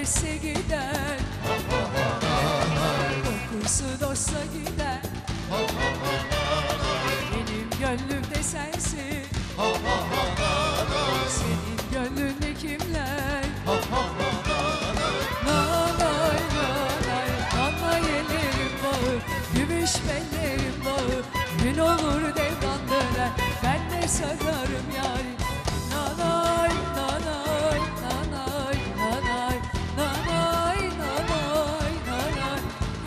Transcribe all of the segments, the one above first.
karanfillese gider, kokusu dosta gider. Benim gönlümde sensin, senin gönlünde kimler? Nanay nanay, nanay ellerim bağı, gümüş bellerim bağı. Gün olur devran döner, ben de sararım yarim. Nanay nanay nanay nanay nanay nanay nanay.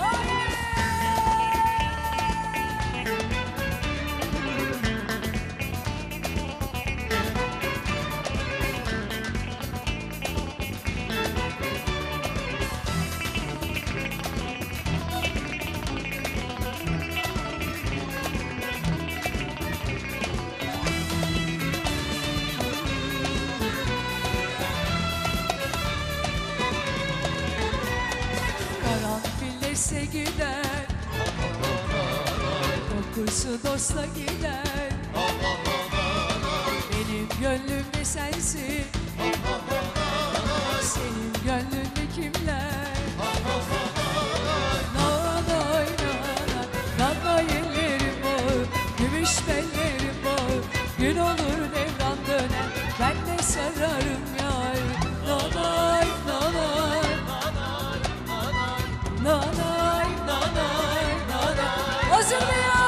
Karanfillese gider, kokusu dosta gider. Benim gönlümde sensin, senin gönlünde kimler? Nanay nanay, nanay ellerim bağı, gümüş bellerim bağı. Gün olur devran döner, ben de sararım yar. Nanay nanay nanay nanay nanay. Hazır mı ya?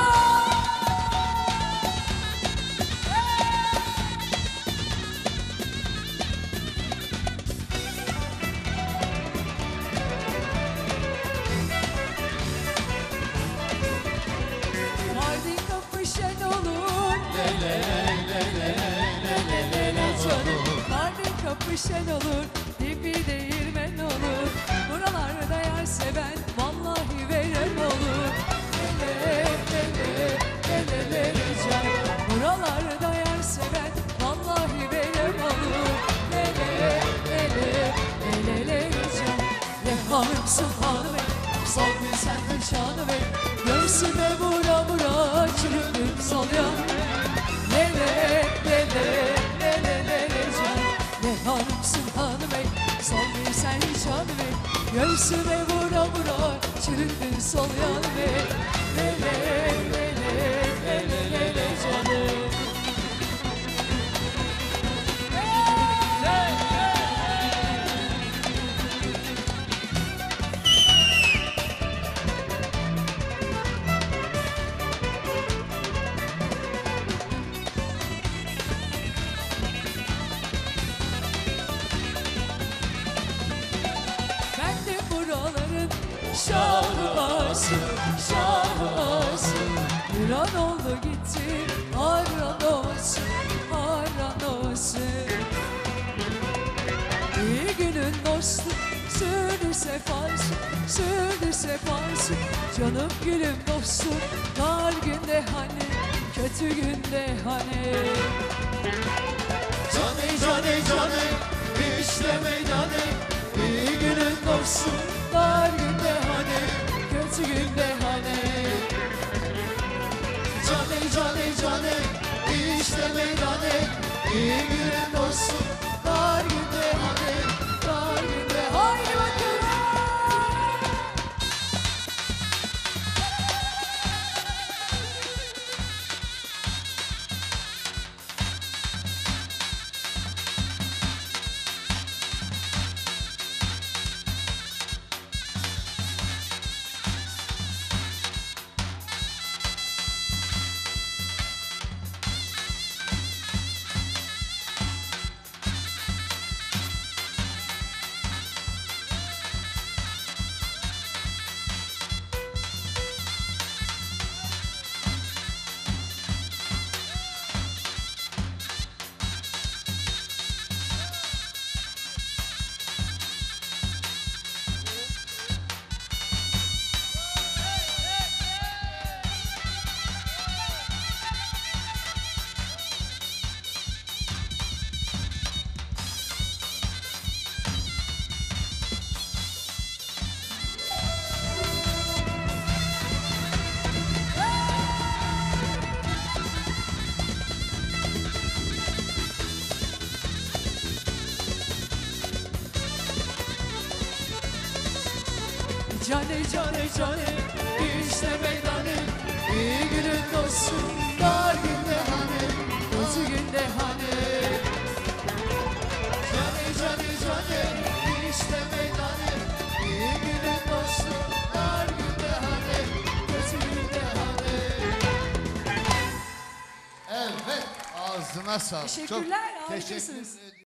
Mardin kapı şen olur, le le le le le le le canım. Mardin kapı şen olur, dibi değirmen olur. Buralarda yar seven vallahi veren olur. Le le le le le le canım. Buralarda yar seven vallahi veren olur. Le le le le le canım. Ne hanımsın hanım ey, sal bir senden şanı ver. Göğsüme vura vura çürüklüm salıyor. Le le le le le le le canım. Ne hanımsın hanım ey, sal bir sen şanı ver. Göğsüme vura vura çürüklüm salıyor. Le le le le le le le canım. Şahı ağası, şahı ağası. Bir an oldu gitti, aran olsun, aran olsun. İyi günün dostu, sürdü sefası, sürdü sefası. Canım gülüm dostum, dar günde hani, kötü günde hani. Caney caney caney, işte meydaney. İyi günün dostum, dar günde hani, kötü günde hani. Caney caney caney, işte meydaney. İyi günün dostum, dar günde hani, dar günde. Haydi bakalım. Cane cane cane işte meydanı. İyi günün dostum dar günde hani, kötü günde hani. Cane cane cane işte meydanı. İyi günün dostum dar günde hani, kötü günde hani. Evet, ağzına sağlık. Teşekkürler, Çok harikasınız. teşekkür